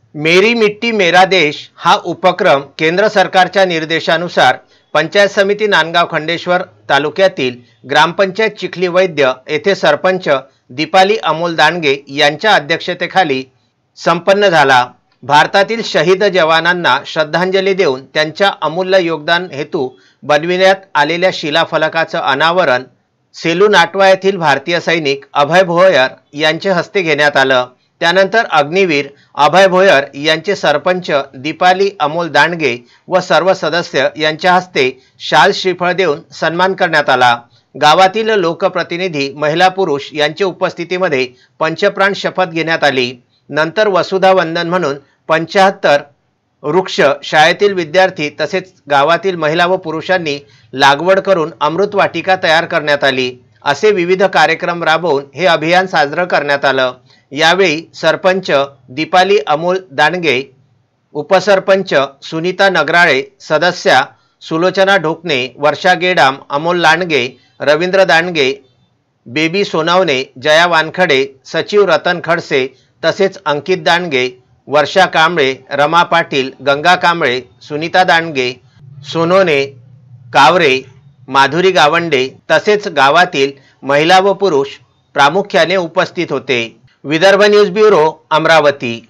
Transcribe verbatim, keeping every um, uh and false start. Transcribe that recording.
मेरी मिट्टी मेरा देश हा उपक्रम केंद्र सरकारच्या निर्देशानुसार पंचायत समिती नांदगाव खंडेश्वर तालुक्यातील ग्रामपंचायत चिखली वैद्य येथे सरपंच दीपाली अमोल दांडगे यांच्या अध्यक्षतेखाली संपन्न झाला। भारतातील शहीद जवानांना श्रद्धांजली देऊन त्यांच्या अमूल्य योगदान हेतू बनविण्यात आलेल्या शिलाफलकाचं अनावरण सेलू नाटवा येथील भारतीय सैनिक अभय भोयर यांच्या हस्ते घेण्यात आलं। त्यानंतर अग्निवीर अभय भोयर यांचे सरपंच दीपाली अमोल दांडगे व सर्व सदस्य यांच्या हस्ते शाल श्रीफळ देऊन सन्मान करण्यात आला। गावातील लोकप्रतिनिधी महिला पुरुष यांच्या उपस्थितीमध्ये पंचप्राण शपथ घेण्यात आली। नंतर वसुधा वंदन म्हणून पंच्याहत्तर वृक्ष शाळेतील विद्यार्थी तसेच गावातील महिला व पुरुषांनी लागवड करून अमृत वाटिका तयार करण्यात आली। असे विविध कार्यक्रम राबवून हे अभियान साजरे करण्यात आलं। यावेळी सरपंच दीपाली अमोल दांडगे, उपसरपंच सुनीता नगराळे, सदस्या सुलोचना ढोकणे, वर्षा गेडाम, अमोल लांडगे, रवींद्र दांडगे, बेबी सोनावणे, जया वानखडे, सचिव रतन खडसे तसेच अंकित दांडगे, वर्षा कांबळे, रमा पाटील, गंगा कांबळे, सुनीता दांडगे, सोनोने कावरे, माधुरी गावंडे तसेच गावातील महिला व पुरुष प्रामुख्याने उपस्थित होते। Vidarbha news bureau, Amravati.